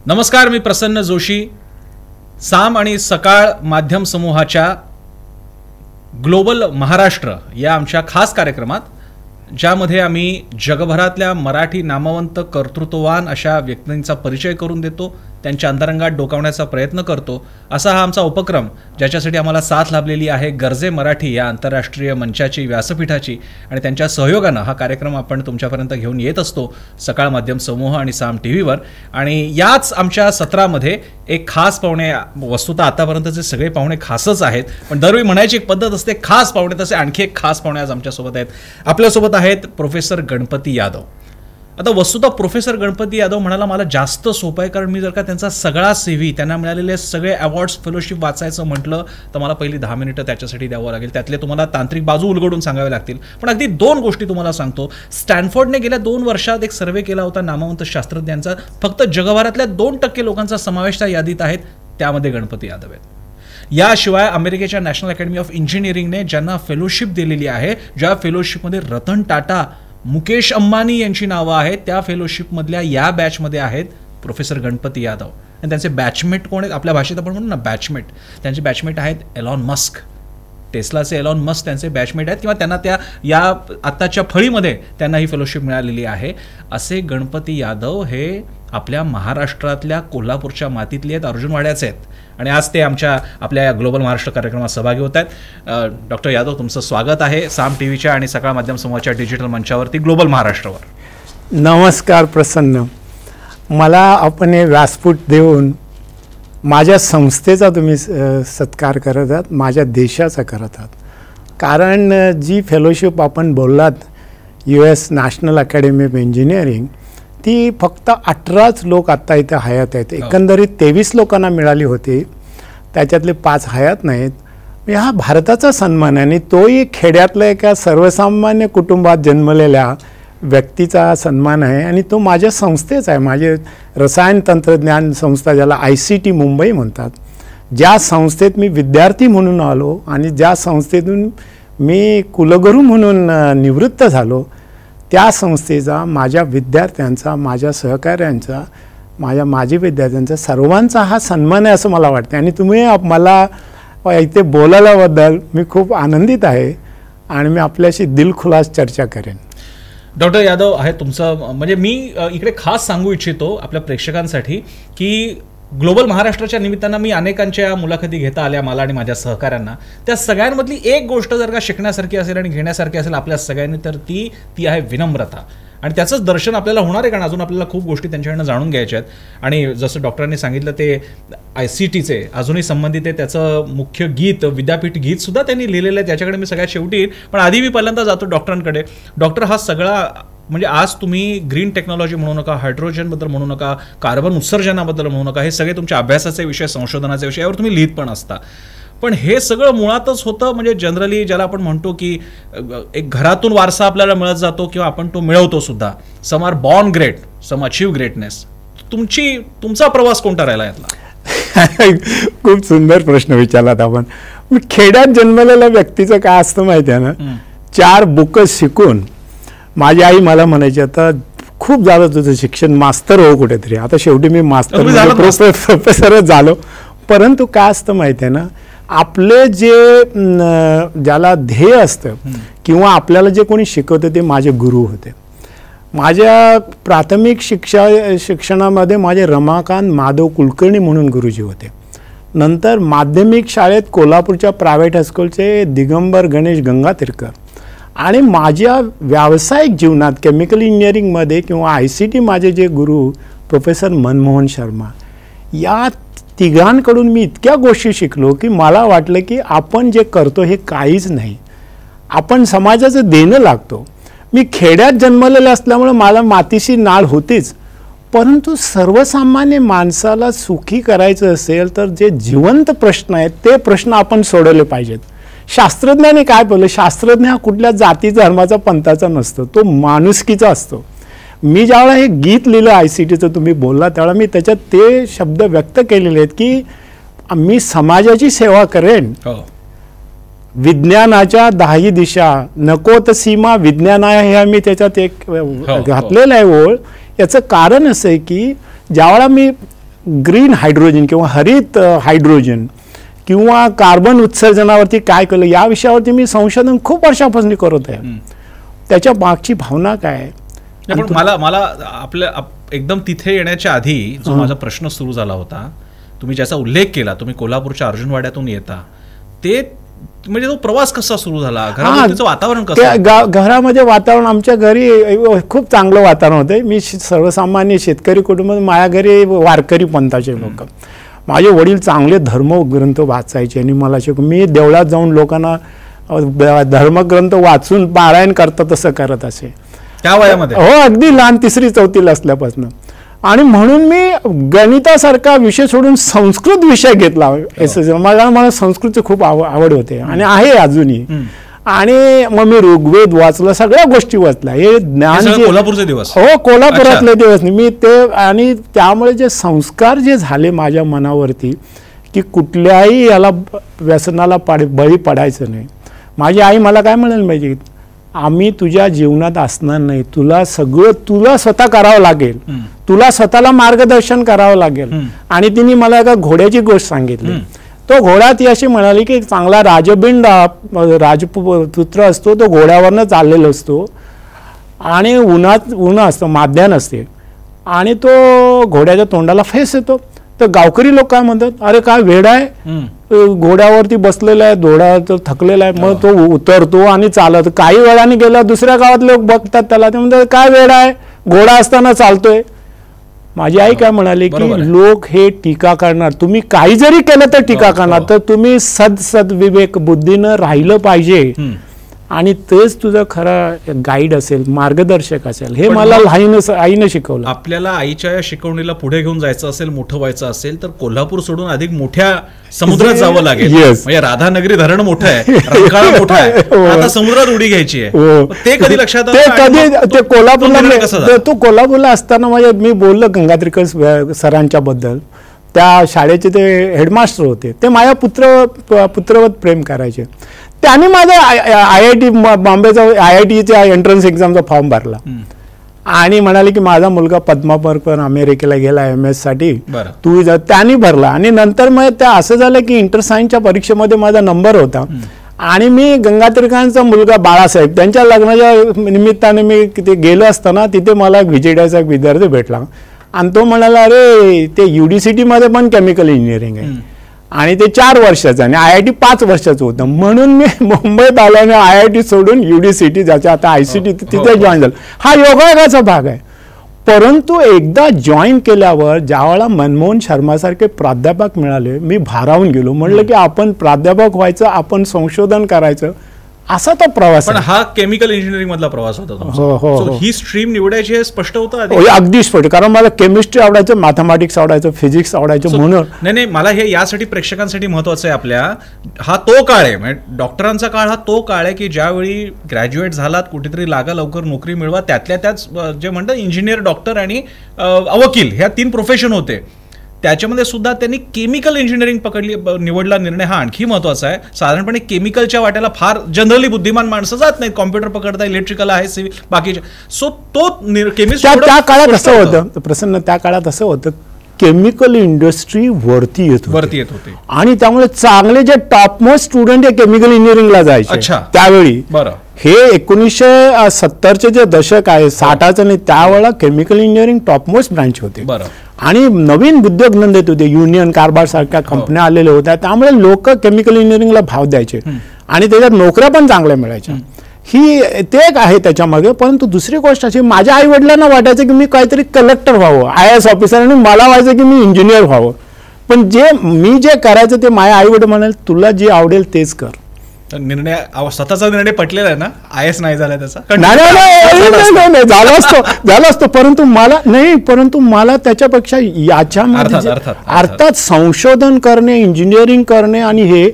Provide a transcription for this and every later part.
नमस्कार, मी प्रसन्न जोशी. साम आणि सकाळ माध्यम समूहाच्या ग्लोबल महाराष्ट्र या आमच्या खास कार्यक्रमात, ज्यामध्ये आम्ही जगभरातल्या मराठी नामवंत कर्तृत्ववान अशा व्यक्तींचा परिचय करून देतो, त्यांच्या अंतरंगात डोकावण्याचा प्रयत्न करतो, असा हा आमचा उपक्रम, ज्याच्यासाठी आम्हाला साथ लाभलेली आहे गर्जे मराठी या आंतरराष्ट्रीय मंचाची, व्यासपीठाची, आणि त्यांच्या सहयोगानं हा कार्यक्रम आपण तुमच्यापर्यंत घेऊन येत असतो सकाळ माध्यम समूह आणि साम टीव्हीवर. आणि याच आमच्या सत्रामध्ये एक खास पाहुणे, वस्तुतः आतापर्यंतचे सगळे पाहुणे खासच आहेत, पण दरवेळी म्हणायची एक पद्धत असते खास पाहुणे, तसे आणखी एक खास पाहुणे आज आमच्यासोबत आहेत. आपल्यासोबत आहेत प्रोफेसर गणपती यादव. आता वस्तुतः प्रोफेसर गणपती यादव म्हणायला मला जास्त सोपं आहे, कारण मी जर का त्यांचा सगळा CV, त्यांना मिळालेले सगळे अवॉर्ड्स, फेलोशिप वाचायचं म्हटलं तर मला पहिली 10 मिनिटं त्याच्यासाठी द्यावं लागेल. त्यातले तुम्हाला तांत्रिक बाजू उलगडून सांगावे लागतील. पण अगदी 2 गोष्टी तुम्हाला सांगतो. स्टॅनफोर्डने गेल्या 2 वर्षात एक सर्वे केला होता नामवंत शास्त्रज्ञांचा. फक्त जगभरातल्या 2% लोकांचा समावेश त्या यादीत आहेत, त्यामध्ये गणपती यादव आहेत. याशिवाय अमेरिकेच्या नॅशनल अकॅडमी ऑफ इंजिनिअरिंगने ज्यांना फेलोशिप दिलेली आहे, ज्या फेलोशिपमध्ये रतन टाटा, मुकेश अंबानी यांची नावं आहेत, त्या फेलोशिपमधल्या या बॅचमध्ये आहेत प्रोफेसर गणपती यादव. आणि त्यांचे बॅचमेट कोण आहेत? आपल्या भाषेत आपण म्हणू ना बॅचमेट. त्यांचे बॅचमेट आहेत एलॉन मस्क. टेस्लाचे एलॉन मस्क त्यांचे बॅचमेट आहेत, किंवा त्यांना त्या या आत्ताच्या फळीमध्ये त्यांना ही फेलोशिप मिळालेली आहे. असे गणपती यादव हे आपल्या महाराष्ट्रातल्या कोल्हापूरच्या मातीतले आहेत, अर्जुनवाड्याचे आहेत, आणि आज ते आपल्या या ग्लोबल महाराष्ट्र कार्यक्रमात सहभागी होत आहेत. डॉक्टर यादव, तुमचं स्वागत आहे साम टीव्हीच्या आणि सकाळ माध्यम समूहाच्या डिजिटल मंचावरती ग्लोबल महाराष्ट्रावर. नमस्कार प्रसन्न. मला आपण हे व्यासपीठ देऊन माझ्या संस्थेचा तुम्ही सत्कार करत आहात, माझ्या देशाचा करत आहात. कारण जी फेलोशिप आपण बोललात US national academy of engineering, ती फक्त 18च लोक आत्ता इथे हयात आहेत. एकंदरीत 23 लोकांना मिळाली होती, त्याच्यातले 5 हयात नाहीत. हा भारताचा सन्मान आहे, आणि तोही खेड्यातल्या एका सर्वसामान्य कुटुंबात जन्मलेल्या व्यक्तीचा सन्मान आहे. आणि तो माझ्या संस्थेचा आहे. माझे रसायन तंत्रज्ञान संस्था, ज्याला ICT मुंबई म्हणतात, ज्या संस्थेत मी विद्यार्थी म्हणून आलो आणि ज्या संस्थेतून मी कुलगुरू म्हणून निवृत्त झालो, त्या संस्थेचा, माझ्या विद्यार्थ्यांचा, माझ्या सहकाऱ्यांचा, माजी विद्यार्थ्यांचा, सर्वांचा हा सन्मान आहे असं मला वाटतं. आणि तुम्ही मला इथे बोलायलाबद्दल मी खूप आनंदित आहे, आणि मी आपल्याशी दिलखुलास चर्चा करेन. डॉक्टर यादव आहे तुमचं, म्हणजे मी इकडे खास सांगू इच्छितो आपल्या प्रेक्षकांसाठी की ग्लोबल महाराष्ट्राच्या निमित्तानं मी अनेकांच्या मुलाखती घेता आल्या मला आणि माझ्या सहकाऱ्यांना. त्या सगळ्यांमधली एक गोष्ट जर का शिकण्यासारखी असेल आणि घेण्यासारखी असेल आपल्या सगळ्यांनी, तर ती आहे विनम्रता. आणि त्याचंच दर्शन आपल्याला होणार आहे, कारण अजून आपल्याला खूप गोष्टी त्यांच्याकडनं जाणून घ्यायच्या आहेत. आणि जसं डॉक्टरांनी सांगितलं, ते ICTचे अजूनही संबंधित आहे. त्याचं मुख्य गीत, विद्यापीठ गीतसुद्धा त्यांनी लिहिलेलं आहे, त्याच्याकडे मी सगळ्यात शेवटी येईल. पण आधी मी पहिल्यांदा जातो डॉक्टरांकडे. डॉक्टर, हा सगळा म्हणजे आज तुम्ही ग्रीन टेक्नॉलॉजी म्हणू नका, हायड्रोजनबद्दल म्हणू नका, कार्बन उत्सर्जनाबद्दल म्हणू नका, हे सगळे तुमच्या अभ्यासाचे विषय, संशोधनाचे विषय, यावर तुम्ही लिहित पण असता. पण हे सगळं मुळातच होतं म्हणजे जनरली ज्याला आपण म्हणतो की एक घरातून वारसा आपल्याला मिळत जातो, किंवा आपण तो मिळवतो सुद्धा. Some are born great, some achieve greatness. तुमचा प्रवास कोणता राहिला यातला? खूप सुंदर प्रश्न विचारलात आपण. मी खेड्यात जन्मलेल्या व्यक्तीचं काय असतं माहिती आहे ना, 4 बुकं शिकून माझी आई मला म्हणायची, आता खूप झालं तुझं शिक्षण, मास्तर हो कुठेतरी. आता शेवटी मी मास्तर प्रोफेसरच झालो. परंतु काय असतं माहिती आहे ना, आपले जे ज्याला ध्येय असतं किंवा आपल्याला जे कोणी शिकवतं ते माझे गुरु होते. माझ्या प्राथमिक शिक्षणामध्ये माझे रमाकांत माधव कुलकर्णी म्हणून गुरुजी होते. नंतर माध्यमिक शाळेत कोल्हापूरच्या प्रायव्हेट हायस्कूलचे दिगंबर गणेश गंगातीरकर. आणि माझ्या व्यावसायिक जीवनात केमिकल इंजिनिअरिंगमध्ये किंवा ICT माझे जे गुरु प्रोफेसर मनमोहन शर्मा, या तिघांकडून मी इतक्या गोष्टी शिकलो की मला वाटलं की आपण जे करतो हे काहीच नाही, आपण समाजाचं देणं लागतो. मी खेड्यात जन्मलेलं असल्यामुळे मला मातीशी नाळ होतीच, परंतु सर्वसामान्य माणसाला सुखी करायचं असेल तर जे जिवंत प्रश्न आहेत ते प्रश्न आपण सोडवले पाहिजेत. शास्त्रज्ञाने काय बोलले, शास्त्रज्ञ हा कुठल्या जाती धर्माचा पंथाचा नसतो, तो माणुसकीचा असतो. मी ज्यावेळेला हे गीत लिहिलं ICTचं, तुम्ही बोलला त्यावेळेला मी त्याच्यात ते शब्द व्यक्त केलेले आहेत की मी समाजाची सेवा करेन. विज्ञानाच्या 10 दिशा नकोत सीमा विज्ञाना, हे आम्ही त्याच्यात एक घातलेलं आहे ओळ. याचं कारण असं आहे की ज्यावेळेला मी ग्रीन हायड्रोजन किंवा हरित हायड्रोजन किंवा कार्बन उत्सर्जनावरती काय केलं या विषयावरती मी संशोधन खूप वर्षापासून करत आहे. त्याच्या मागची भावना काय आहे. पण मला आपल्या एकदम तिथे येण्याच्या आधी जो माझा प्रश्न सुरू झाला होता, तुम्ही ज्याचा उल्लेख केला, तुम्ही कोल्हापूरच्या अर्जुनवाड्यातून येता, ते म्हणजे तो प्रवास कसा सुरू झाला, घरामध्ये वातावरण कसं? घरामध्ये वातावरण आमच्या घरी खूप चांगलं वातावरण होतं. मी सर्वसामान्य शेतकरी कुटुंब, माझ्या घरी वारकरी पंथाचे लोक. माझे वडील चांगले धर्मग्रंथ वाचायचे आणि मला मी देवळात जाऊन लोकांना धर्मग्रंथ वाचून पारायण करतात तसं करत असे त्या वयामध्ये. हो, अगदी लहान 3री 4थीला असल्यापासून. आणि म्हणून मी गणितासारखा विषय सोडून संस्कृत विषय घेतला. मला संस्कृतची खूप आवड होते आणि आहे अजूनही. आणि मग मी ऋग्वेद वाचला, सगळ्या गोष्टी वाचल्या. हे ज्ञान कोल्हापूरचे दिवस. हो, कोल्हापुरातले दिवस मी ते. आणि त्यामुळे जे संस्कार जे झाले माझ्या मनावरती की कुठल्याही याला व्यसनाला बळी पडायचं नाही. माझी आई मला काय म्हणाली माहिती, आम्ही तुझ्या जीवनात असणार नाही, तुला सगळं तुला स्वतः करावं लागेल, तुला स्वतःला मार्गदर्शन करावं लागेल. आणि तिने मला एका घोड्याची गोष्ट सांगितली. तो घोडा ती अशी म्हणाली की चांगला राजबिंड राजपुत्र असतो, तो घोड्यावरनं चाललेला असतो आणि ऊन असतं, माध्यान असते आणि तो घोड्याच्या तोंडाला फेस येतो. तर गावकरी लोक काय म्हणतात, अरे काय वेड आहे, घोड्यावरती बसलेला आहे, घोडा तर थकलेला आहे. मग तो उतरतो आणि चालत. काही वेळाने गेला, दुसऱ्या गावात लोक बघतात त्याला, ते म्हणतात काय वेड आहे, घोडा असताना चालतोय. माझी आई काय म्हणाली की लोक हे टीका करणार, तुम्ही काही जरी केलं तर टीका करणार, तर तुम्ही सद्विवेक बुद्धीनं राहिलं पाहिजे आणि तेच तुझं खरं गाईड असेल, मार्गदर्शक असेल. हे मला आईनं शिकवलं. आपल्याला आईच्या या शिकवणीला पुढे घेऊन जायचं असेल, मोठं व्हायचं असेल तर कोल्हापूर सोडून अधिक मोठ्या समुद्रात जावं लागेल. म्हणजे राधानगरी धरण मोठं आहे, रंकाळा मोठा आहे, आता समुद्रात उडी घ्यायची आहे. ते कधी लक्षात ते कोल्हापूरला, तो कोल्हापूरला असताना मी बोललो गंगाधरकर सरांच्या बद्दल. त्या शाळेचे ते हेडमास्टर होते, ते माझ्या पुत्रवत प्रेम करायचे. त्यांनी माझा IIT बॉम्बेचा IITच्या एंट्रन्स एक्झामचा फॉर्म भरला आणि म्हणाले की माझा मुलगा पद्मापर्कर अमेरिकेला गेला MS साठी, तू त्यांनी भरला. आणि नंतर मग ते असं झालं की इंटर सायन्सच्या परीक्षेमध्ये माझा नंबर होता आणि मी गंगाधरकरांचा मुलगा बाळासाहेब त्यांच्या लग्नाच्या निमित्ताने मी तिथे गेलो असताना तिथे मला VJDचा विद्यार्थी भेटला आणि तो म्हणाला, अरे ते UDCT मध्ये पण केमिकल इंजिनिअरिंग आहे आणि ते 4 वर्षाचं आणि IIT 5 वर्षाचं होतं. म्हणून मी मुंबईत आल्याने IIT सोडून UDCT ज्याच्या आता ICT तिथे जॉईन झालं. हा योगायोगाचा भाग आहे. परंतु एकदा जॉईन केल्यावर ज्यावेळेला मनमोहन शर्मासारखे प्राध्यापक मिळाले, मी भारावून गेलो. म्हणलं की आपण प्राध्यापक व्हायचं, आपण संशोधन करायचं, असा तो प्रवास. पण हा केमिकल इंजिनिअरिंग मधला प्रवास होता तुमचा. ही स्ट्रीम निवडायची हे स्पष्ट होतं? अगदी स्पष्ट, कारण मला केमिस्ट्री आवडायचं, मॅथमॅटिक्स आवडायचं, फिजिक्स आवडायचं. म्हणून नाही, मला हे यासाठी प्रेक्षकांसाठी महत्वाचं आहे. आपल्या हा तो काळ आहे, म्हणजे डॉक्टरांचा काळ हा तो काळ आहे की ज्यावेळी ग्रॅज्युएट झालात, कुठेतरी लागा, लवकर नोकरी मिळवा, त्यातल्या त्याच जे म्हणतात इंजिनियर, डॉक्टर आणि वकील ह्या 3 प्रोफेशन होते. त्याच्यामध्ये सुद्धा त्यांनी केमिकल इंजिनिअरिंग निवडला निर्णय हा आणखी महत्वाचा आहे. साधारणपणे केमिकलच्या वाट्याला फार जनरली बुद्धिमान माणसं जात नाहीत. कॉम्प्युटर पकडता, इलेक्ट्रिकल आहे, सिव्हिल, बाकीचे. सो तो केमिस्ट्री त्या काळात असं होतं प्रसन्न, त्या काळात असं होतं केमिकल इंडस्ट्री वरती येत होते आणि त्यामुळे चांगले जे टॉपमोस्ट स्टुडंट हे केमिकल इंजिनिअरिंगला जायचे त्यावेळी. हे 1970चे जे दशक आहे, 60चं नाही, त्यावेळेला केमिकल इंजिनिअरिंग टॉपमोस्ट ब्रांच होते आणि नवीन उद्योगधंदे येत होते. युनियन कार्बार सारख्या कंपन्या आलेल्या होत्या, त्यामुळे लोक केमिकल इंजिनिअरिंगला भाव द्यायचे आणि त्याच्यात नोकऱ्या पण चांगल्या मिळायच्या. ही ते एक आहे त्याच्यामागे. परंतु दुसरी गोष्ट अशी, माझ्या आई वडिलांना वाटायचं की मी काहीतरी कलेक्टर व्हावं, IAS ऑफिसर, आणि मला व्हायचं की मी इंजिनियर व्हावं. पण मी जे करायचं ते माझ्या आई वडील म्हणाले, तुला जे आवडेल तेच कर. निर्णय स्वतःचा निर्णय पटलेला आहे ना, IAS नाही झाला त्याचा? नाही, झाला असतो. परंतु मला त्याच्यापेक्षा याच्यामध्ये अर्थात संशोधन करणे, इंजिनिअरिंग करणे आणि हे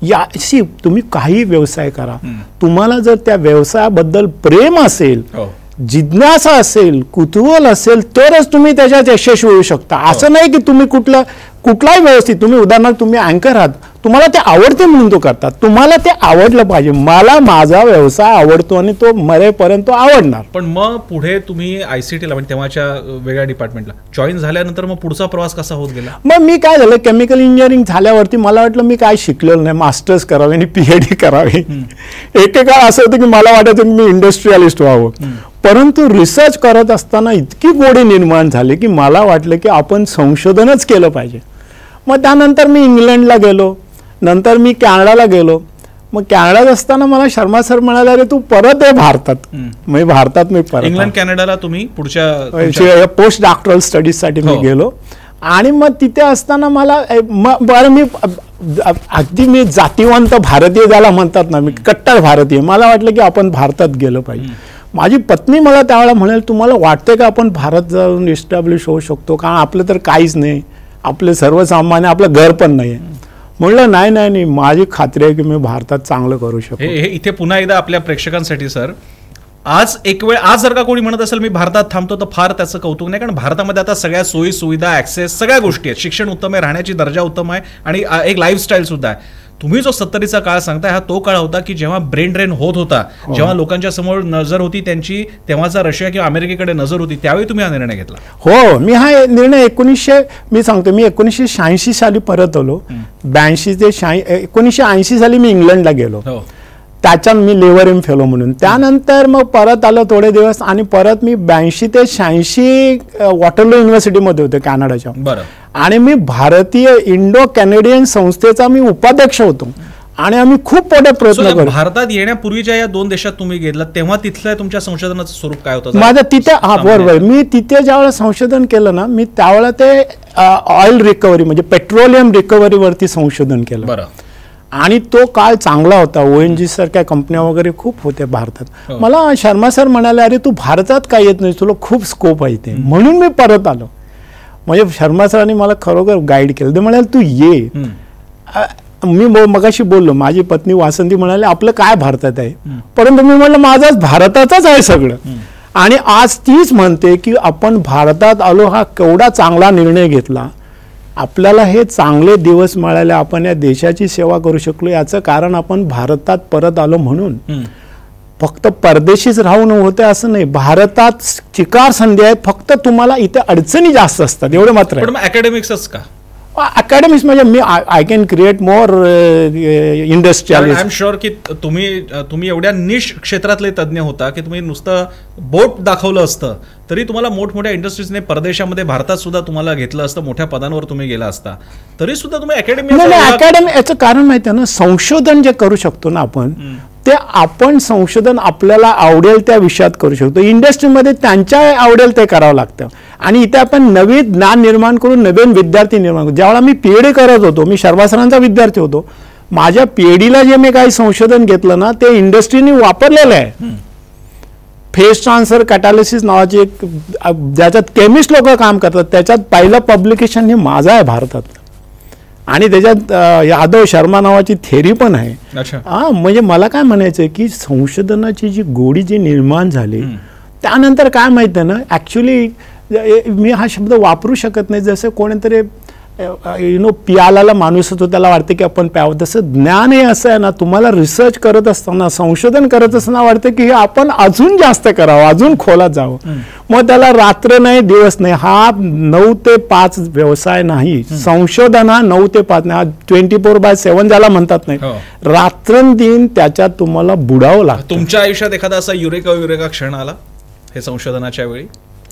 तुम्ही काही व्यवसाय करा, तुम्हाला जर त्या व्यवसायाबद्दल प्रेम असेल जिज्ञासा असेल, कुतूहल असेल तरच तुम्ही त्याच्यात यशस्वी होऊ शकता. असं नाही की तुम्ही कुठलाही व्यवस्थित, तुम्ही उदाहरणार्थ तुम्ही अँकर आहात, तुम्हाला ते आवडते म्हणून तो करतात. तुम्हाला ते आवडलं पाहिजे. मला माझा व्यवसाय आवडतो आणि तो मरेपर्यंत आवडणार. पण मग पुढे तुम्ही ICT ला म्हणजे तेव्हाच्या वेगळ्या डिपार्टमेंटला जॉईन झाल्यानंतर मग पुढचा प्रवास कसा होत गेला? मग मी काय झालं, केमिकल इंजिनिअरिंग झाल्यावरती मला वाटलं मी काय शिकलेलो नाही, मास्टर्स करावे आणि PhD करावे. एकेकाळ असं होतं की मला वाटायचं की मी इंडस्ट्रियलिस्ट व्हावं. परंतु रिसर्च करत असताना इतकी गोडी निर्माण झाली की मला वाटलं की आपण संशोधनच केलं पाहिजे. मग त्यानंतर मी इंग्लंडला गेलो, नंतर मी कॅनडाला गेलो. मग कॅनडात असताना मला शर्मा सर म्हणाले, अरे तू परत आहे भारतात. म्हणजे भारतात मी परत इंग्लंड कॅनडाला तुम्ही पुढच्या पोस्ट डॉक्टरल स्टडीजसाठी मी गेलो. आणि मग तिथे असताना मला बरं मी अगदी मी जातीवंत भारतीय ज्याला म्हणतात ना, मी कट्टर भारतीय, मला वाटलं की आपण भारतात गेलं पाहिजे. माझी पत्नी मला त्यावेळेला म्हणाल, तुम्हाला वाटतं का आपण भारत जाऊन इस्टॅब्लिश होऊ शकतो? कारण आपलं तर काहीच नाही, आपले सर्वसामान्य, आपलं घर पण नाही. म्हणलं नाही नाही नाही, माझी खात्री आहे की मी भारतात चांगलं करू शकतो. हे इथे पुन्हा एकदा आपल्या प्रेक्षकांसाठी सर, आज जर का कोणी म्हणत असेल मी भारतात थांबतो, तर फार त्याचं कौतुक नाही. कारण भारतामध्ये आता सगळ्या सोयी सुविधा, ऍक्सेस, सगळ्या गोष्टी आहेत. शिक्षण उत्तम आहे, राहण्याची दर्जा उत्तम आहे आणि एक लाईफस्टाईल सुद्धा आहे. तुम्ही जो 70चा काळ सांगताय हा तो काळ होता की जेव्हा ब्रेन ड्रेन होत होता, जेव्हा लोकांच्या समोर नजर होती त्यांची, तेव्हाचा रशिया किंवा अमेरिकेकडे नजर होती, त्यावेळी तुम्ही हा निर्णय घेतला. हो, मी हा निर्णय 1986 साली परत आलो. 1980 साली मी इंग्लंडला गेलो. त्याच्यात मी लेवर एम फेलो म्हणून. त्यानंतर मग परत आलो थोडे दिवस आणि परत मी 82 ते 86 वॉटरलू युनिव्हर्सिटीमध्ये होते कॅनडाच्या. बरं. आणि मी भारतीय इंडो कॅनेडियन संस्थेचा मी उपाध्यक्ष होतो. आणि आम्ही खूप मोठे प्रयत्न करतो. भारतात येण्यापूर्वीच्या या 2 देशात तुम्ही गेला तेव्हा तिथलं तुमच्या संशोधनाचं स्वरूप काय होतं? माझं तिथे बरोबर, मी तिथे ज्यावेळेला संशोधन केलं ना, मी त्यावेळेला ते ऑइल रिकव्हरी म्हणजे पेट्रोलियम रिकव्हरीवरती संशोधन केलं. बरं. आणि तो काळ चांगला होता. ONGC सारख्या कंपन्या वगैरे खूप होत्या भारतात. मला शर्मा सर म्हणाले, अरे तू भारतात काय येत नाही, तुला खूप स्कोप आहे ते. म्हणून मी परत आलो. म्हणजे शर्मा सरांनी मला खरोखर गाईड केलं. ते म्हणाले तू ये. मी मगाशी बोललो, माझी पत्नी वासंती म्हणाले आपलं काय भारतात आहे, परंतु मी म्हटलं माझं भारताचंच आहे सगळं. आणि आज तीच म्हणते की आपण भारतात आलो, हा केवढा चांगला निर्णय घेतला. आपल्याला हे चांगले दिवस मिळाले, आपण या देशाची सेवा करू शकलो. याचं कारण आपण भारतात परत आलो म्हणून. फक्त परदेशीच राहून होते असं नाही, भारतात चिकार संधी आहेत. फक्त तुम्हाला इथे अडचणी जास्त असतात, एवढं मात्र. पण अकॅडमिक्सच का? अकॅडमिक्स म्हणजे मी I can create more industrialist. I am sure की तुम्ही एवढ्या निश क्षेत्रातले तज्ज्ञ होता की तुम्ही नुसतं बोट दाखवलं असतं तरी तुम्हाला मोठमोठ्या इंडस्ट्रीजने परदेशामध्ये, भारतात सुद्धा तुम्हाला घेतलं असतं, मोठ्या पदांवर तुम्ही गेला असता, तरी सुद्धा तुम्ही अकॅडमी. याचं कारण माहिती आहे ना, संशोधन जे करू शकतो ना आपण, ते आपण संशोधन आपल्याला आवडेल त्या विषयात करू शकतो. इंडस्ट्रीमध्ये त्यांच्या आवडेल ते करावं लागतं. आणि इथे आपण नवीन ज्ञान निर्माण करून नवीन विद्यार्थी निर्माण करू. ज्यावेळेला मी PhD करत होतो, मी शर्मा सरांचा विद्यार्थी होतो. माझ्या PhDला जे मी काही संशोधन घेतलं ना, ते इंडस्ट्रीने वापरलेलं आहे. फेस ट्रान्सफर कॅटालिसिस नावाची एक, ज्याच्यात केमिस्ट लोक काम करतात, त्याच्यात पहिलं पब्लिकेशन हे माझं आहे भारतात. आणि त्याच्यात यादव शर्मा नावाची थेरी पण आहे. म्हणजे मला काय म्हणायचं की संशोधनाची जी गोडी जी निर्माण झाली त्यानंतर काय माहिती आहे ना, ॲक्च्युली मी हा शब्द वापरू शकत नाही. जसं कोणीतरी पियाला माणूस होतो, त्याला वाटतं की आपण प्यावं. तसं ज्ञान हे असं आहे ना, तुम्हाला रिसर्च करत असताना, संशोधन करत असताना वाटतं की हे आपण अजून जास्त करावं, अजून खोलात जावं. मग त्याला रात्र नाही दिवस नाही, हा 9 ते 5 व्यवसाय नाही. संशोधन हा 9 ते 5 नाही, 24/7 ज्याला म्हणतात नाही, रात्रंदिन त्याच्यात तुम्हाला बुडावं लागतं. तुमच्या आयुष्यात एखादा असा युरेका क्षण आला हे संशोधनाच्या वेळी?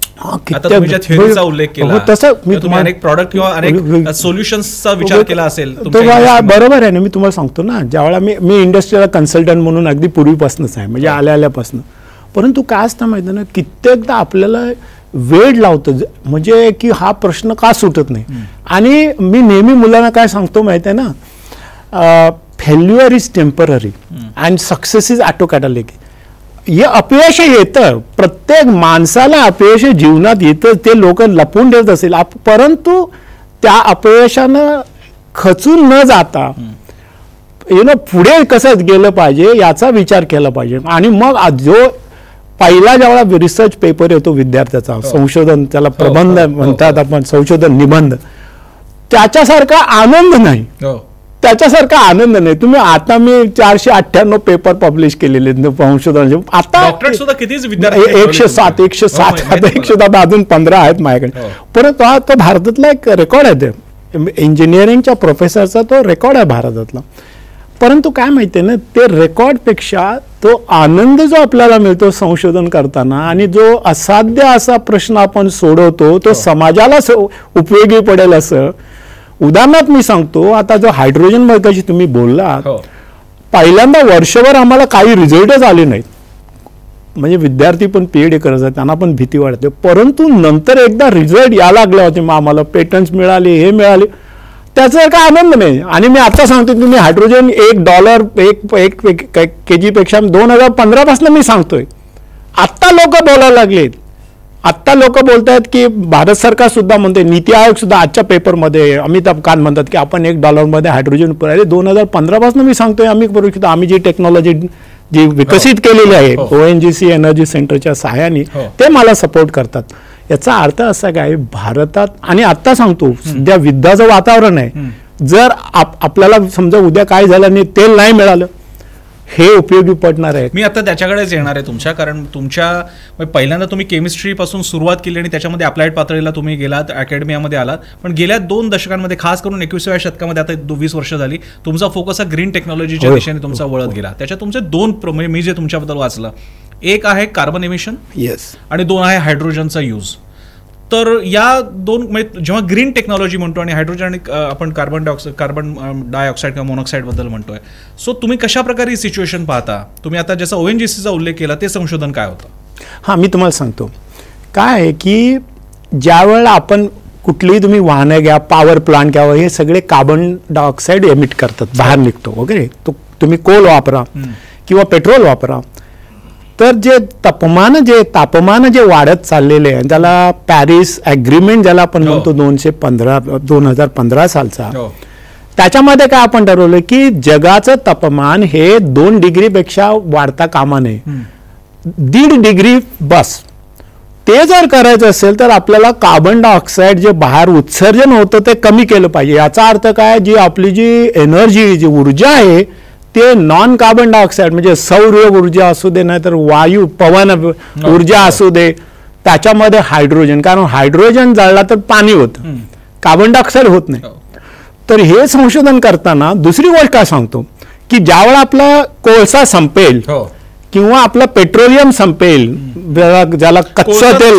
उल्लेख केला, अनेक प्रॉडक्ट किंवा अनेक सोल्युशन्सचा विचार केला असेल. बरोबर आहे ना. मी तुम्हाला सांगतो ना, ज्यावेळेला मी इंडस्ट्रीला कन्सल्टंट म्हणून अगदी पूर्वीपासूनच आहे, म्हणजे आल्यापासून. परंतु काय असतं माहिती आहे ना, कित्येकदा आपल्याला वेळ लावतं, म्हणजे की हा प्रश्न का सुटत नाही. आणि मी नेहमी मुलांना काय सांगतो माहिती आहे ना, failure is temporary and success is autocatalytic. हे अपयश येतं, प्रत्येक माणसाला अपयश जीवनात येतं, ते लोक लपवून ठेवत असेल. परंतु त्या अपयशानं खचून न जाता पुढे कसं गेलं पाहिजे याचा विचार केला पाहिजे. आणि मग जो पहिला जेव्हा रिसर्च पेपर येतो विद्यार्थ्याचा, संशोधन त्याला प्रबंध म्हणतात आपण, संशोधन निबंध, त्याच्यासारखा आनंद नाही, त्याच्यासारखा आनंद नाही. तुम्ही आता मी 498 पेपर पब्लिश केलेले संशोधनाचे, आता 107 107 अजून 15 आहेत माझ्याकडे. परंतु हा तो भारतातला एक रेकॉर्ड आहे, ते इंजिनिअरिंगच्या प्रोफेसरचा तो रेकॉर्ड आहे भारतातला. परंतु काय माहितीये ना, ते रेकॉर्डपेक्षा तो आनंद जो आपल्याला मिळतो संशोधन करताना, आणि जो असाध्य असा प्रश्न आपण सोडवतो तो समाजाला उपयोगी पडेल असं. उदाहरणार्थ मी सांगतो, आता जो हायड्रोजन मगाशी तुम्ही बोललात, पहिल्यांदा वर्षभर आम्हाला काही रिझल्टच आले नाहीत, म्हणजे विद्यार्थी पण PhD करत आहेत, त्यांना पण भीती वाटते. परंतु नंतर एकदा रिझल्ट या लागले होते, मग आम्हाला पेटंट्स मिळाले, हे मिळाले, त्याचा काय आनंद नाही. आणि मी आता सांगतो, तुम्ही हायड्रोजन $1 एक kg पेक्षा 2015 पासून मी सांगतोय. आत्ता लोक बोलायला लागलेत, आत्ता लोक बोलतायत की भारत सरकार सुद्धा म्हणते, नीती आयोग सुद्धा आजच्या पेपरमध्ये अमिताभ कांत म्हणतात की आपण $1 मध्ये हायड्रोजन पुरवले. 2015 पासून मी सांगतोय आम्ही करू शकतो. आम्ही जी टेक्नॉलॉजी जी विकसित केलेली आहे ONGC एनर्जी सेंटरच्या सहाय्याने, ते मला सपोर्ट करतात. याचा अर्थ असा काय, भारतात, आणि आता सांगतो सध्या युद्धाचं वातावरण आहे, जर आपल्याला समजा उद्या काय झालं आणि तेल नाही मिळालं, हे उपयोगी पडणार आहे. मी आता त्याच्याकडेच येणार आहे तुमच्या, कारण तुमच्या पहिल्यांदा तुम्ही केमिस्ट्री पासून सुरुवात केली आणि त्याच्यामध्ये अप्लाइड पातळीला तुम्ही गेलात, अकॅडमियामध्ये आलात, पण गेल्या 2 दशकांमध्ये, खास करून 21व्या शतकामध्ये, आता 20 वर्ष झाली, तुमचा फोकस हा ग्रीन टेक्नॉलॉजीच्या दिशेने तुमचा वळत गेला. त्याच्यात तुमचे 2 मी जे तुमच्याबद्दल वाचलं, एक आहे कार्बन एमिशन, आणि 2 आहे हायड्रोजनचा यूज. तर या 2, जेव्हा ग्रीन टेक्नॉलॉजी म्हणतो आणि हायड्रोजन आणि आपण कार्बन डायऑक्साईड किंवा मोनॉक्साईड बद्दल म्हणतोय, सो तुम्ही कशा प्रकारे ही सिच्युएशन पाहता? तुम्ही आता जसं ONGCचा उल्लेख केला, ते संशोधन काय होतं? हां, मी तुम्हाला सांगतो काय आहे की ज्यावेळेला आपण कुठलीही तुम्ही वाहनं घ्या, पॉवर प्लांट घ्या, हे सगळे कार्बन डायऑक्साईड एमिट करतात, बाहेर निघतो वगैरे. तो तुम्ही कोल वापरा किंवा पेट्रोल वापरा, तर जे तापमान जे वाढत चाललेले आहे, त्याला पॅरिस ॲग्रीमेंट ज्याला आपण म्हणतो 2015 सालचा, त्याच्यामध्ये काय आपण ठरवलं की जगाचं तापमान हे 2 डिग्रीपेक्षा वाढता कामा नये, 1.5 डिग्री बस. ते जर करायचं असेल तर आपल्याला कार्बन डायऑक्साईड जे बाहेर उत्सर्जन होतं ते कमी केलं पाहिजे. याचा अर्थ काय, जी आपली जी एनर्जी, जी ऊर्जा आहे, ते नॉन कार्बन डायऑक्साईड, म्हणजे सौर ऊर्जा असू दे, नाही तर वायू पवन ऊर्जा असू दे, त्याच्यामध्ये हायड्रोजन, कारण हायड्रोजन जाळला तर पाणी होतं, कार्बन डायऑक्साईड होत नाही. तर हे संशोधन करताना दुसरी गोष्ट काय सांगतो की ज्यावेळेला आपला कोळसा संपेल किंवा आपलं पेट्रोलियम संपेल, ज्याला कच्चं तेल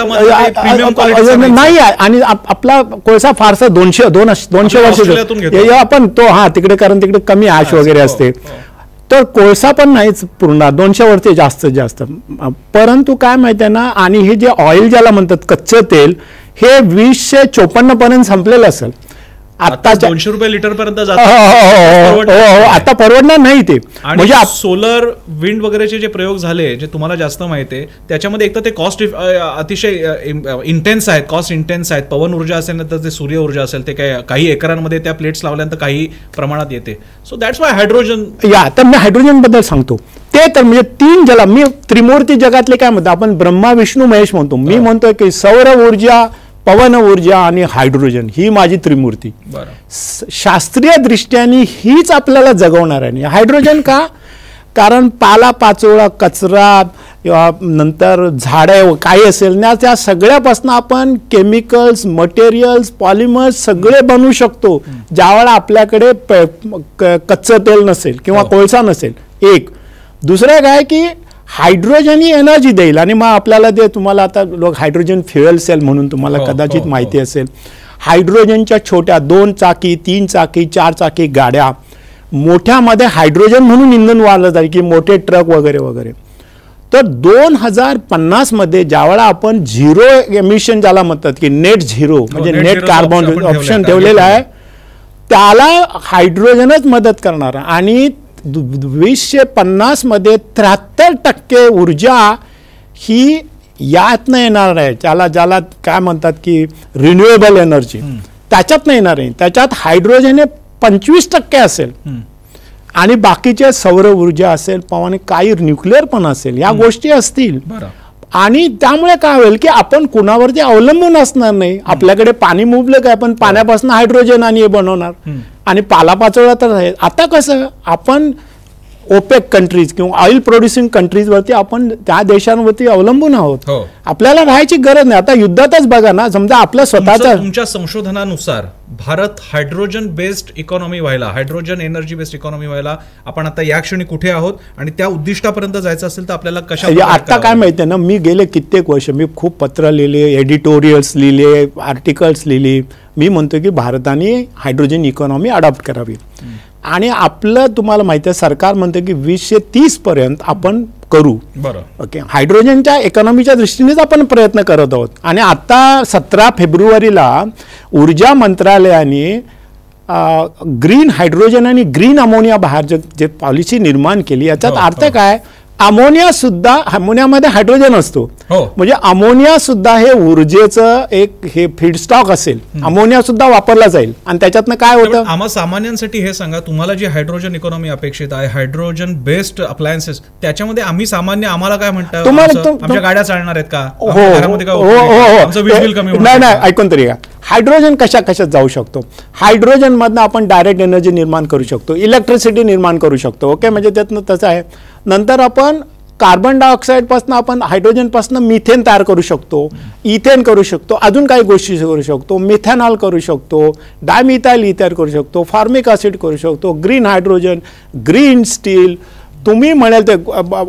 नाही आहे, आणि आपला कोळसा फारसा 200 वर्ष आपण तो तिकडे, कारण तिकडे कमी ॲश वगैरे असते, तर कोळसा पण नाहीच पूर्ण 200 वर्ष जास्तीत जास्त. परंतु काय माहिती आहे ना, आणि हे जे ऑइल ज्याला म्हणतात कच्चं तेल, हे 2054 पर्यंत संपलेलं असेल. आता 200 रुपये लिटर पर्यंत आता परवडणार नाही ते. म्हणजे सोलर विंड वगैरेचे जे प्रयोग झाले, जे तुम्हाला जास्त माहिती आहे, त्याच्यामध्ये एक तर ते कॉस्ट अतिशय इंटेन्स आहेत, कॉस्ट इंटेन्स आहेत. पवन ऊर्जा असेल ना, तर ते सूर्य ऊर्जा असेल, ते काही एकरांमध्ये त्या प्लेट्स लावल्यानंतर काही प्रमाणात येते. So that's why hydrogen. तर मी हायड्रोजन बद्दल सांगतो. ते तर म्हणजे 3 ज्याला मी त्रिमूर्ती जगातले काय म्हणतो, आपण ब्रह्मा विष्णू महेश म्हणतो. मी म्हणतोय की सौर ऊर्जा, पवन ऊर्जा आणि हायड्रोजन ही माझी त्रिमूर्ती. शास्त्रीय दृष्ट्याने हीच आपल्याला जगवणार आहे. हायड्रोजन का, कारण पाला पाचोळा, कचरा, नंतर झाडे काही असेल ना, त्या सगळ्यापासून आपण केमिकल्स, मटेरियल्स, पॉलिमर्स सगळे बनवू शकतो, ज्यावेळेला आपल्याकडे कच्चं तेल नसेल किंवा कोळसा नसेल. एक दुसरं काय की हायड्रोजन ही एनर्जी देईल, आणि मग आपल्याला ते तुम्हाला आता लोक हायड्रोजन फ्युएल सेल म्हणून तुम्हाला कदाचित माहिती असेल. हायड्रोजनच्या छोट्या 2 चाकी, 3 चाकी, 4 चाकी गाड्या, मोठ्यामध्ये हायड्रोजन म्हणून इंधन वाढलं जाईल की मोठे ट्रक वगैरे वगैरे. तर 2050 मध्ये ज्यावेळेला आपण झिरो एमिशन ज्याला म्हणतात की नेट झिरो, म्हणजे नेट कार्बन ऑप्शन ठेवलेला आहे, त्याला हायड्रोजनच मदत करणार. आणि 2050 मध्ये 73% ऊर्जा ही यातनं येणार आहे, ज्याला काय म्हणतात की रिन्युएबल एनर्जी, त्याच्यातनं येणार आहे. त्याच्यात हायड्रोजन हे 25% असेल. आणि बाकीचे सौर ऊर्जा असेल पवन काही न्यूक्लिअर पण असेल या गोष्टी असतील आणि त्यामुळे काय होईल की आपण कुणावरती अवलंबून असणार नाही. आपल्याकडे पाणी मुबलक आहे पण पाण्यापासून हायड्रोजन आणि हे बनवणार आणि पालापाचोळा तर आहे. आता कसं आपण ओपेक कंट्रीज किंवा ऑइल प्रोड्युसिंग कंट्रीजवरती आपण त्या देशांवरती अवलंबून आहोत. आपल्याला राहायची गरज नाही. आता युद्धातच बघा ना, समजा आपल्या स्वतःचा तुमच्या संशोधनानुसार भारत हायड्रोजन बेस्ड इकॉनॉमी व्हायला, हायड्रोजन एनर्जी बेस्ड इकॉनॉमी व्हायला आपण आता या क्षणी कुठे आहोत आणि त्या उद्दिष्टापर्यंत जायचं असेल तर आपल्याला कशा आता काय माहितीये ना, मी गेले कित्येक वर्ष मी खूप पत्र लिहिले, एडिटोरियल्स लिहिले, आर्टिकल्स लिहिले. मी म्हणतो की भारताने हायड्रोजन इकॉनॉमी अडॉप्ट करावी आणि आपलं तुम्हाला माहिती आहे सरकार म्हणतं की 2030 पर्यंत आपण करू. बरं, ओके. हायड्रोजनच्या इकॉनॉमीच्या दृष्टीनेच आपण प्रयत्न करत आहोत आणि आता 17 फेब्रुवारीला ऊर्जा मंत्रालयाने ग्रीन हायड्रोजन आणि ग्रीन अमोनिया बाहेर जे पॉलिसी निर्माण केली याच्यात अर्थ काय, अमोनिया सुद्धा, अमोनियामध्ये हायड्रोजन असतो म्हणजे अमोनिया सुद्धा हे ऊर्जेचं एक हे फीडस्टॉक असेल, अमोनिया सुद्धा वापरला जाईल आणि त्याच्यातनं काय होतं. आम्हा सामान्यांसाठी हे सांगा, तुम्हाला जी हायड्रोजन इकॉनॉमी अपेक्षित आहे, हायड्रोजन बेस्ड अप्लायन्सेस, त्याच्यामध्ये आम्ही सामान्य आम्हाला काय म्हणतात, आमच्या गाड्या चालणार आहेत का, नाही ऐकून तरी का, हायड्रोजन कशा कशात जाऊ शकतो. हायड्रोजन मधनं आपण डायरेक्ट एनर्जी निर्माण करू शकतो, इलेक्ट्रिसिटी निर्माण करू शकतो. ओके, म्हणजे त्यातनं तसं आहे. नंतर आपण कार्बन डायऑक्साईड पासून आपण हायड्रोजन पासून मिथेन तयार करू शकतो, इथेन करू शकतो, अजून काही गोष्टी करू शकतो, मिथेनॉल करू शकतो, डायमिथाइल इथर करू शकतो, फॉर्मिक ऍसिड करू शकतो, ग्रीन हायड्रोजन, ग्रीन स्टील. तुम्ही म्हणाल ते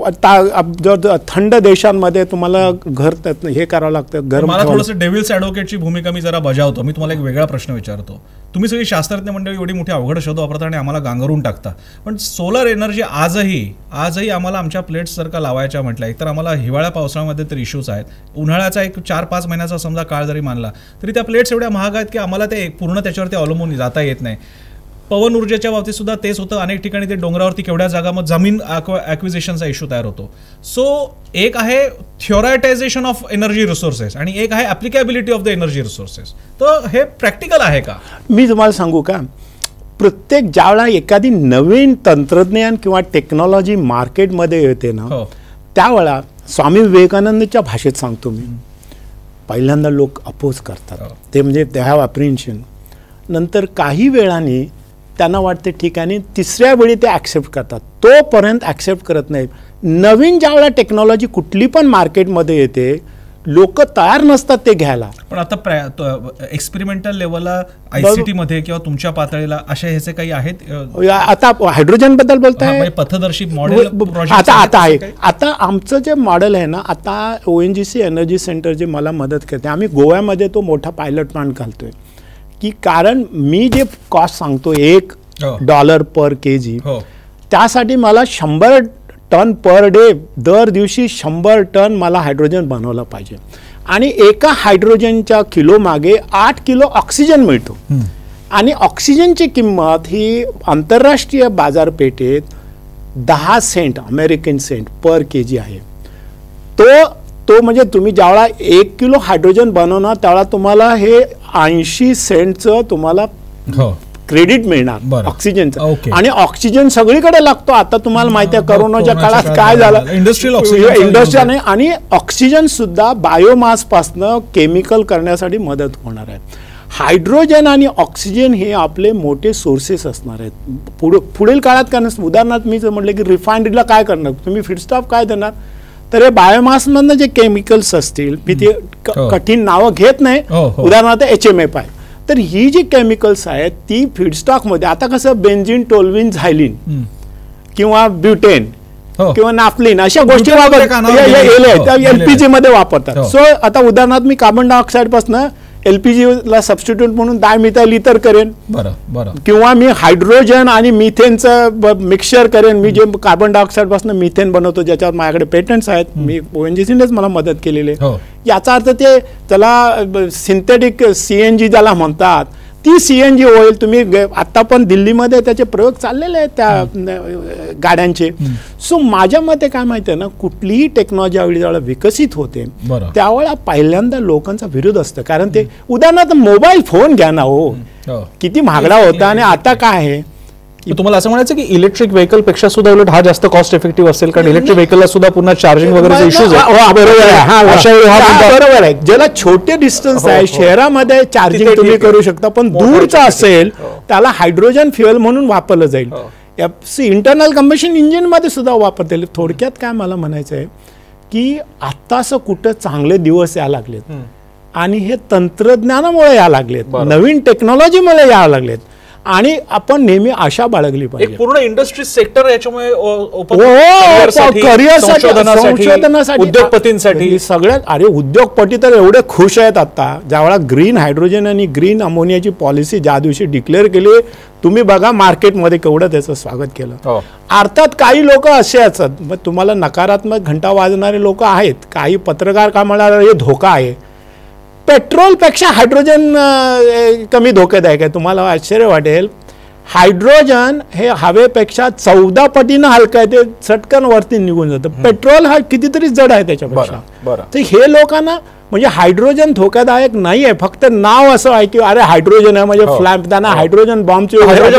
थंड देशांमध्ये तुम्हाला घर हे करावं लागतं. मला थोडंसं डेव्हिल्स ॲडव्होकेटची भूमिका मी जरा बजावतो. मी तुम्हाला एक वेगळा प्रश्न विचारतो. तुम्ही सगळी शास्त्रज्ञ मंडळी एवढी मोठी अवघड शब्द वापरता आणि आम्हाला गांगरून टाकता, पण सोलर एनर्जी आजही आम्हाला आमच्या प्लेट्स जर का लावायच्या म्हटल्या, एकतर आम्हाला हिवाळ्या पावसाळ्यामध्ये तर इश्यूज आहेत, उन्हाळ्याचा एक 4-5 महिन्याचा समजा काळ जरी मानला तरी त्या प्लेट्स एवढ्या महाग आहेत की आम्हाला ते पूर्ण त्याच्यावरती अवलंबून जाता येत नाही. पवन ऊर्जेच्या बाबतीत सुद्धा तेच होतं. अनेक ठिकाणी ते डोंगरावरती केवढ्या जागामध्ये जमीन ॲक्विजिशनचा इश्यू तयार होतो. सो एक आहे थिओरायटायझेशन ऑफ एनर्जी रिसोर्सेस आणि एक आहे applicability of the energy resources. तर हे प्रॅक्टिकल आहे का? मी तुम्हाला सांगू का, प्रत्येक ज्यावेळेला एखादी नवीन तंत्रज्ञान किंवा टेक्नॉलॉजी मार्केटमध्ये येते ना, त्यावेळेला स्वामी विवेकानंदच्या भाषेत सांगतो मी, पहिल्यांदा लोक अपोज करतात. ते म्हणजे दे हॅव अप्रिहेन्शन. नंतर काही वेळाने त्यांना वाटते ठीक आहे, आणि तिसऱ्या वेळी ते ॲक्सेप्ट करतात. तोपर्यंत ॲक्सेप्ट करत नाहीत. नवीन ज्यावेळेला टेक्नॉलॉजी कुठली पण मार्केटमध्ये येते, लोक तयार नसतात ते घ्यायला. पण आता एक्सपेरिमेंटल लेवलला ICT मध्ये किंवा तुमच्या पातळीला अशा ह्याचे काही आहेत? आता हायड्रोजन बद्दल बोलताय, पथदर्शी मॉडेल आता आहे. आता आमचं जे मॉडेल आहे ना, आता ONGC एनर्जी सेंटर जे मला मदत करते, आम्ही गोव्यामध्ये तो मोठा पायलट प्लांट घालतोय की कारण मी जे कॉस्ट सांगतो $1 पर kg, त्यासाठी मला 100 टन पर डे, दर दिवशी 100 टन मला हायड्रोजन बनवलं पाहिजे आणि एका हायड्रोजनच्या किलो मागे 8 किलो ऑक्सिजन मिळतो. आणि ऑक्सिजनची किंमत ही आंतरराष्ट्रीय बाजारपेठेत 10 cent American cent per kg आहे. तो म्हणजे तुम्ही ज्यावेळा 1 किलो हायड्रोजन बनवणार त्यावेळा तुम्हाला हे 80 सेंटचं तुम्हाला क्रेडिट मिळणार ऑक्सिजनचं. आणि ऑक्सिजन सगळीकडे लागतो. आता तुम्हाला माहिती आहे कोरोनाच्या काळात काय झालं, इंडस्ट्री आणि ऑक्सिजन सुद्धा बायोमास पासनं केमिकल करण्यासाठी मदत होणार आहे. हायड्रोजन आणि ऑक्सिजन हे आपले मोठे सोर्सेस असणार आहेत पुढील काळात. कारण उदाहरणार्थ मी जर म्हटलं की रिफायनरीला काय करणार तुम्ही, फीडस्टॉक काय देणार, तर हे बायोमासमधनं जे केमिकल्स असतील, मी ते कठीण नावं घेत नाही, उदाहरणार्थ HMFI, तर ही जी केमिकल्स आहेत ती फीडस्टॉकमध्ये, आता कसं बेन्झिन, टोल्विन, झायलिन किंवा ब्युटेन किंवा नाफ्लिन अशा गोष्टी वापरतात, LPG मध्ये वापरतात. सो आता उदाहरणार्थ मी कार्बन डायऑक्साईड पासून LPG ला सबस्टिट्यूट म्हणून डायमिथाइल इथर करेन, किंवा मी हायड्रोजन आणि मिथेनचं मिक्सचर करेन. मी जे कार्बन डायऑक्साईड पासून मिथेन बनवतो ज्याच्यावर माझ्याकडे पेटंट्स आहेत, मी ONGCनेच मला मदत केलेली आहे. याचा अर्थ ते त्याला सिंथेटिक CNG ज्याला म्हणतात, ती CNG ऑइल तुम्ही आता पण दिल्लीमध्ये त्याचे प्रयोग चाललेले आहेत त्या गाड्यांचे. सो माझ्या मते काय माहिती आहे ना, कुठलीही टेक्नॉलॉजी ज्यावेळेला विकसित होते त्यावेळेला पहिल्यांदा लोकांचा विरोध असतो. कारण ते उदाहरणार्थ मोबाईल फोन घ्या ना, हो किती महागडा होता आणि आता काय आहे, तुम्हाला असं म्हणायचं की इलेक्ट्रिक व्हेकल पेक्षा सुद्धा उलट हा जास्त कॉस्ट इफेक्टिव्ह असेल, कारण इलेक्ट्रिक व्हेकलला सुद्धा पुन्हा चार्जिंग वगैरे इश्यूज आहे. बरोबर आहे. ज्याला छोटे डिस्टन्स आहे शहरामध्ये चार्जिंग तुम्ही करू शकता, पण दूरचा असेल त्याला हायड्रोजन फ्युएल म्हणून वापरलं जाईल. इंटरनल कंबशन इंजिन मध्ये सुद्धा वापरता येईल. थोडक्यात काय मला म्हणायचं आहे की आता असं कुठं चांगले दिवस यायला लागलेत आणि हे तंत्रज्ञानामुळे यायला लागलेत, नवीन टेक्नॉलॉजीमुळे यायला लागलेत आणि आपण नेहमी आशा बाळगली पाहिजे. पूर्ण इंडस्ट्री सेक्टर याच्यामुळे संशोधनासाठी उद्योगपतींसाठी सगळ्यात. अरे उद्योगपती तर एवढे खुश आहेत आता ज्यावेळेला ग्रीन हायड्रोजन आणि ग्रीन अमोनियाची पॉलिसी ज्या दिवशी डिक्लेअर केली, तुम्ही बघा मार्केटमध्ये केवढं त्याचं स्वागत केलं. अर्थात काही लोक असे असतात, मग तुम्हाला नकारात्मक घंटा वाजणारे लोक आहेत, काही पत्रकार का म्हणणार हे धोका आहे. पेट्रोलपेक्षा हायड्रोजन कमी धोकेदायक आहे. तुम्हाला आश्चर्य वाटेल, हायड्रोजन हे हवेपेक्षा 14 पटीनं हलकं आहे, ते चटकन वरती निघून जातं. पेट्रोल हा कितीतरी जड आहे त्याच्यापेक्षा. तर हे लोकांना म्हणजे हायड्रोजन धोकादायक नाही आहे, फक्त नाव असं आहे की अरे हायड्रोजन आहे म्हणजे फ्लॅम, त्यांना हायड्रोजन बॉम्बची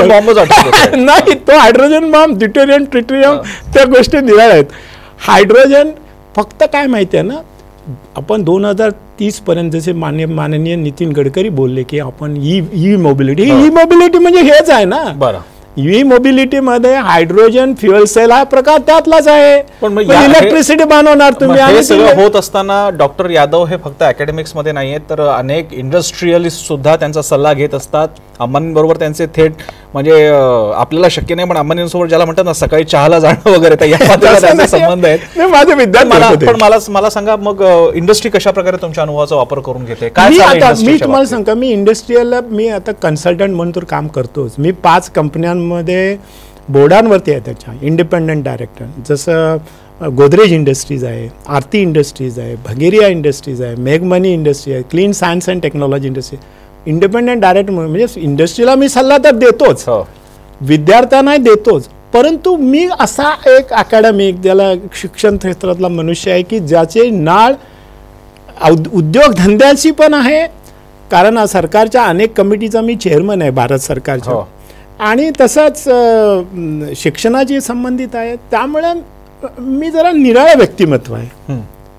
नाही, तो हायड्रोजन बॉम्ब ड्युटेरियम ट्रिटियम त्या गोष्टी दिल्या आहेत. हायड्रोजन फक्त काय माहिती आहे ना, आपण 2030 पर्यंत जसे माननीय नितीन गडकरी बोलले की आपण ई मोबिलिटी म्हणजे हेच आहे ना. ई मोबिलिटी मध्ये हायड्रोजन फ्युएल सेल हा प्रकार त्यातलाच आहे. पण इलेक्ट्रिसिटी बनवणार तुम्ही. हे सगळं होत असताना डॉक्टर यादव हे फक्त अकॅडमिक्स मध्ये नाही आहेत, तर अनेक इंडस्ट्रियलिस्ट सुद्धा त्यांचा सल्ला घेत असतात. अंबानींबरोबर त्यांचे थेट म्हणजे आपल्याला शक्य नाही, पण अंबानींसोबत ज्याला म्हणतात ना सकाळी चहाला जाणं वगैरे, तर या संबंध आहेत. माझे विद्यार्थी. पण मला सांगा, मग इंडस्ट्री कशा प्रकारे तुमच्या अनुभवाचा वापर करून घेते, काय? मी तुम्हाला सांगा, मी इंडस्ट्रीयलला मी आता कन्सल्टंट म्हणून तर काम करतोच. मी 5 कंपन्यांमध्ये बोर्डांवरती आहे त्याच्या इंडिपेंडंट डायरेक्टर. जसं गोदरेज इंडस्ट्रीज आहे, आरती इंडस्ट्रीज आहे, भगेरिया इंडस्ट्रीज आहे, मेघमनी इंडस्ट्री आहे, clean science and technology industry. Independent director म्हणजे इंडस्ट्रीला मी सल्ला तर देतोच, विद्यार्थ्यांना देतोच, परंतु मी असा एक अकॅडमिक ज्याला शिक्षण क्षेत्रातला मनुष्य आहे की ज्याचे नाळ उद्योगधंद्याशी पण आहे, कारण सरकारच्या अनेक कमिटीचा मी चेअरमन आहे भारत सरकारच्या, आणि तसंच शिक्षणाशी संबंधित आहे. त्यामुळे मी जरा निराळं व्यक्तिमत्व आहे.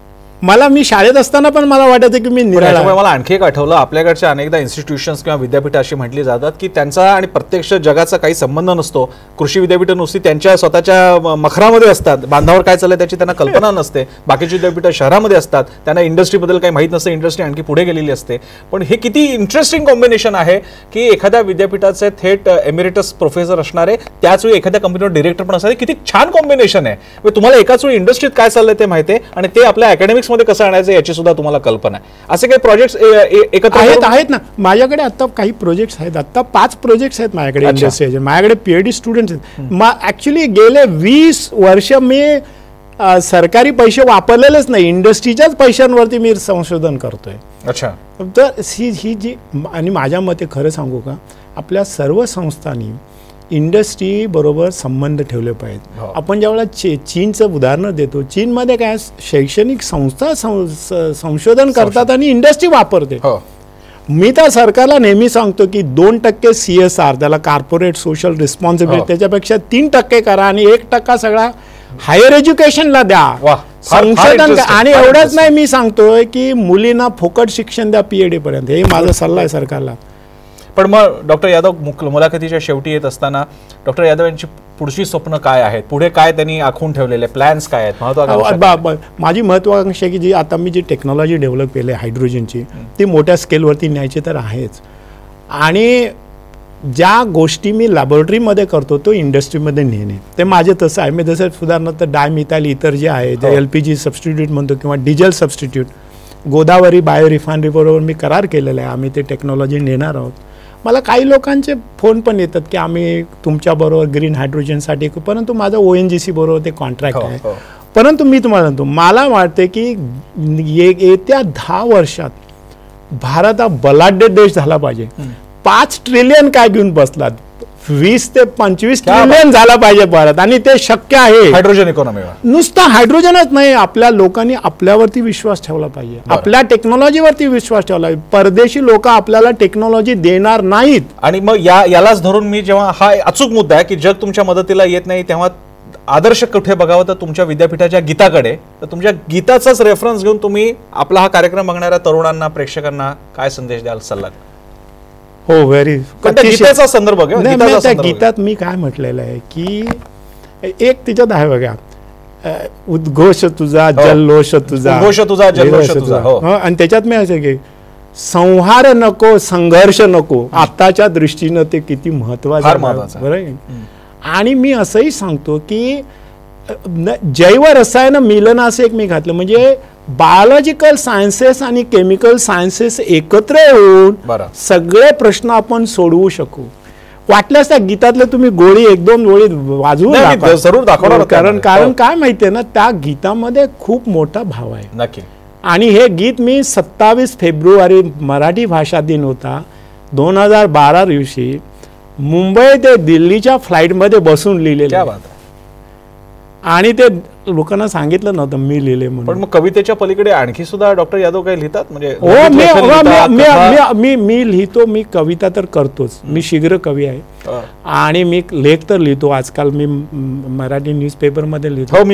मी शाळेत असताना पण मला वाटायचं की मी निराळा. मला आणखी एक आठवलं, आपल्याकडच्या अनेकदा इन्स्टिट्यूशन्स किंवा विद्यापीठ अशी म्हटली जातात की त्यांचा आणि प्रत्यक्ष जगाचा काही संबंध नसतो. कृषी विद्यापीठं नुसती त्यांच्या स्वतःच्या मखरामध्ये असतात, बांधावर काय चाललंय त्याची त्यांना कल्पना नसते. बाकीची विद्यापीठं शहरामध्ये असतात, त्यांना इंडस्ट्रीबद्दल काही माहीत नसतं, इंडस्ट्री आणखी पुढे गेलेली असते. पण हे किती इंटरेस्टिंग कॉम्बिनेशन आहे की एखाद्या विद्यापीठाचे थेट एमिरेटस प्रोफेसर असणारे, त्याच वेळी एखाद्या कंपनीवर डिरेक्टर पण असणारे, किती छान कॉम्बिनेशन आहे. तुम्हाला एकाच वेळी इंडस्ट्रीत काय चाललंय ते माहिती आहे आणि ते आपल्या अकॅडमिक्स मध्ये कसं आणायचं याची सुद्धा तुम्हाला कल्पना आहे. असे काही प्रोजेक्ट्स एकत्र आहेत ना माझ्याकडे. आता काही प्रोजेक्ट्स आहेत, आता 5 प्रोजेक्ट्स आहेत माझ्याकडे इंडस्ट्रीचे. माझ्याकडे PhD स्टुडंट्स आहेत. ऍक्च्युली गेले 20 वर्ष मी सरकारी पैसे वापरलेलेच नाही, इंडस्ट्रीच्याच पैशांवरती मी संशोधन करतोय. अच्छा. तर ही जी, आणि माझ्या मते खरं सांगू का, आपल्या सर्व संस्थांनी इंडस्ट्री बरोबर संबंध ठेवले पाहिजेत. आपण ज्यावेळेला चीनचं उदाहरण देतो, चीनमध्ये काय शैक्षणिक संस्था संशोधन करतात आणि इंडस्ट्री वापरते. मी तर सरकारला नेहमी सांगतो की 2% CSR, त्याला कॉर्पोरेट सोशल रिस्पॉन्सिबिलिटी, त्याच्यापेक्षा 3% करा आणि 1% सगळा हायर एज्युकेशनला द्या, संशोधन. आणि एवढंच नाही, मी सांगतोय की मुलींना फुकट शिक्षण द्या PhD पर्यंत. हे माझा सल्ला आहे सरकारला. पण मग डॉक्टर यादव, मुलाखतीच्या शेवटी येत असताना डॉक्टर यादव यांची पुढची स्वप्न काय आहेत, पुढे काय त्यांनी आखून ठेवलेले प्लॅन्स काय आहेत, महत्वाकांक्षा? माझी महत्वाकांक्षा की जी आता मी जी टेक्नॉलॉजी डेव्हलप केली हायड्रोजनची, ती मोठ्या स्केलवरती न्यायची तर आहेच. आणि ज्या गोष्टी मी लॅबोरेटरीमध्ये करतो तो इंडस्ट्रीमध्ये नेणे, ते माझे तसं आहे. मी जसं उदाहरणार्थ डायमिथाईल इतर जे आहे, जे LPG सबस्टिट्यूट म्हणतो किंवा diesel substitute, Godavari bio refinery बरोबर मी करार केलेला आहे, आम्ही ते टेक्नॉलॉजी नेणार आहोत. मला काही लोकांचे फोन पण येतात की आम्ही तुमच्याबरोबर ग्रीन हायड्रोजनसाठी, परंतु माझं ONGC बरोबर ते कॉन्ट्रॅक्ट आहे. परंतु मी तुम्हाला सांगतो, मला वाटते की येत्या 10 वर्षात भारत हा बलाढ्य देश झाला पाहिजे. 5 ट्रिलियन काय घेऊन बसलात, 20 ते 25 ट्रिलियन झाला पाहिजे परत, आणि ते शक्य आहे हायड्रोजन इकॉनॉमीवर. नुसतं हायड्रोजनच नाही, आपल्या लोकांनी आपल्यावरती विश्वास ठेवला पाहिजे, आपल्या टेक्नॉलॉजीवरती विश्वास ठेवला पाहिजे. परदेशी लोक आपल्याला टेक्नॉलॉजी देणार नाहीत. आणि मग यालाच धरून मी जेव्हा हा अचूक मुद्दा आहे की जग तुमच्या मदतीला येत नाही, तेव्हा आदर्श कुठे बघावं तर तुमच्या विद्यापीठाच्या गीताकडे. तर तुमच्या गीताचाच रेफरन्स घेऊन तुम्ही आपला हा कार्यक्रम बघणाऱ्या तरुणांना, प्रेक्षकांना काय संदेश द्याल, सल्ला? हो, व्हेरी गीतेचा संदर्भ त्या गीतात मी काय म्हटलेलं आहे की एक तिच्यात आहे बघा, उद्घोष तुझा जल्लोष तुझा, उद्घोष तुझा जल्लोष तुझा, आणि त्याच्यात मी असं की संहार नको, संघर्ष नको, आताच्या दृष्टीनं ते किती महत्वाचं बरं. आणि मी असंही सांगतो की जैव रसायन मिलन असं एक मी घातलं, म्हणजे बायोलॉजिकल सायन्सेस आणि केमिकल सायन्सेस एकत्र येऊन सगळे प्रश्न आपण सोडवू शकू. वाटल्यास त्या गीतातले तुम्ही गोळी 1-2 गोळी वाजवून जरूर दाखवा, कारण काय माहितीये ना, त्या गीतामध्ये खूप मोठा भाव आहे. नक्की. आणि हे गीत मी 27 फेब्रुवारी मराठी भाषा दिन होता 2012 दिवशी मुंबई ते दिल्लीच्या फ्लाईटमध्ये बसून लिहिलेलं, आणि ते लोकांना सांगितलं नव्हतं मी लिहिले म्हणून. पण मग कवितेच्या पलीकडे आणखी सुद्धा डॉक्टर यादव काही लिहितात? म्हणजे मी लिहितो, मी कविता तर करतोच, मी शीघ्र कवी आहे, आणि मी लेख तर लिहितो. आजकाल मी मराठी न्यूजपेपर मध्ये लिहितो.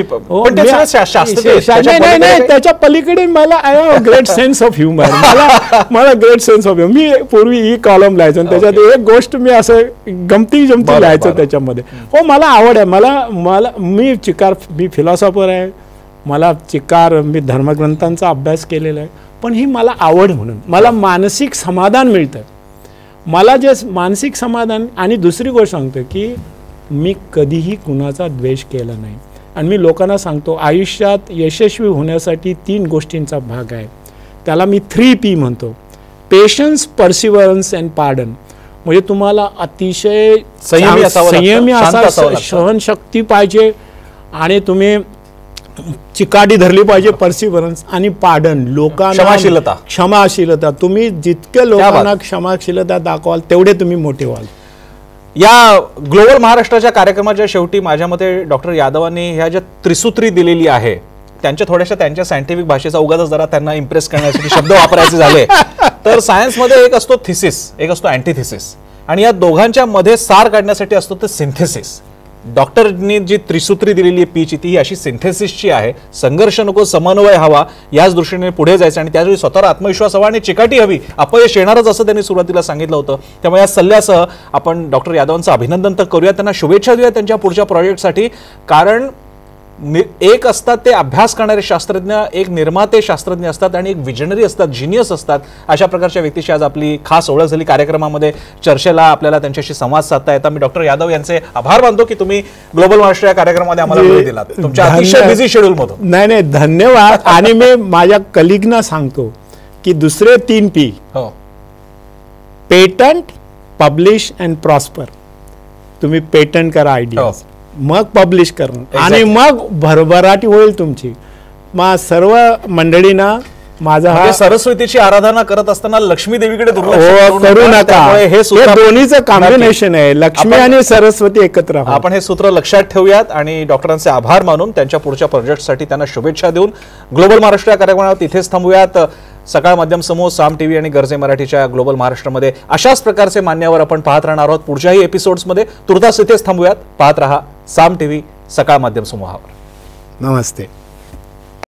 नाही, त्याच्या पलीकडे मला ग्रेट सेन्स ऑफ ह्युमर, मला ग्रेट सेन्स ऑफ ह्युमर. मी पूर्वी ही कॉलम लिहायचो, त्याच्यात एक गोष्ट मी असं गमती लिहायचो त्याच्यामध्ये. हो, मला आवड आहे. मी फिलॉसॉफर आहे, मला मी धर्मग्रंथांचा अभ्यास केलेला आहे, पण ही मला आवड म्हणून मला मानसिक समाधान मिळतं. मला जे मानसिक समाधान, आणि दुसरी गोष्ट सांगतो की मी कधीही कुणाचा द्वेष केला नाही. आणि मी लोकांना सांगतो आयुष्यात यशस्वी होण्यासाठी 3 गोष्टींचा भाग आहे, त्याला मी 3P म्हणतो: पेशन्स, परसिव्हरन्स अँड पार्डन. म्हणजे तुम्हाला अतिशय संयमी असा, सहनशक्ती पाहिजे, आणि तुम्ही चिकाटी धरली पाहिजे, परसिव्हरन्स, आणि पार्डन, लोकांना क्षमाशीलता. तुम्ही जितके लोकांना क्षमाशीलता दाखवाल तेवढे तुम्ही मोठे व्हाल. या ग्लोबल महाराष्ट्राच्या कार्यक्रमाच्या शेवटी माझ्या मते डॉक्टर यादवांनी ह्या ज्या त्रिसूत्री दिलेली आहे त्यांच्या सायंटिफिक भाषेचा उगाच जरा त्यांना इम्प्रेस करण्यासाठी शब्द वापरायचे झाले तर सायन्समध्ये एक असतो थिसिस, एक असतो अँटिथिसिस, आणि या दोघांच्या मध्ये सार काढण्यासाठी असतो ते सिंथेसिस. डॉक्टरनी जी त्रिसूत्री दिलेली पीची ती अशी सिंथेसिसची आहे. संघर्ष नको, समन्वय हवा, याच दृष्टीने पुढे जायचं, आणि त्यावेळी स्वतःवर आत्मविश्वास हवा आणि चिकाटी हवी. अपयश येणारच असं त्यांनी सुरुवातीला सांगितलं होतं. त्यामुळे या सल्ल्यासह आपण डॉक्टर यादवांचं अभिनंदन तर करूया, त्यांना शुभेच्छा देऊया त्यांच्या पुढच्या प्रोजेक्टसाठी. कारण एक असतात ते अभ्यास करणारे शास्त्रज्ञ, एक निर्माते शास्त्रज्ञ असतात, आणि एक विजनरी असतात, जिनियस असतात. अशा प्रकारच्या व्यक्तीशी आज आपली खास ओळख झाली. कार्यक्रमामध्ये चर्चेला आपल्याला त्यांच्याशी संवाद साधता येतात. मी डॉक्टर यादव यांचे आभार मानतो की तुम्ही ग्लोबल महाराष्ट्र या कार्यक्रमामध्ये आम्हाला वेळ दिलात तुमच्या अतिशय बिझी शेड्यूल मधून. नाही, धन्यवाद. आणि मी माझ्या कलिगना सांगतो की दुसरे 3P: patent, publish and prosper. तुम्ही पेटंट करा आयडिया, मग पब्लिश करणं, आणि मग भरभराटी होईल तुमची. मग सर्व मंडळींना माझा हा, सरस्वतीची आराधना करत असताना लक्ष्मी देवीकडे करू नका. हे दोन्हीचं कॉम्बिनेशन आहे, लक्ष्मी आणि सरस्वती एकत्र. आपण हे सूत्र लक्षात ठेवूयात आणि डॉक्टरांचे आभार मानून त्यांच्या पुढच्या प्रोजेक्टसाठी त्यांना शुभेच्छा देऊन ग्लोबल महाराष्ट्र या कार्यक्रमावर तिथेच थांबूयात. सकाळ माध्यम समूह, साम टीव्ही आणि गरजे मराठीच्या ग्लोबल महाराष्ट्रामध्ये अशाच प्रकारचे मान्यवर आपण पाहत राहणार आहोत पुढच्याही एपिसोड्समध्ये. तुर्तास इथेच थांबूयात. पाहत रहा साम टीव्ही, सकाळ माध्यम समूहावर. नमस्ते.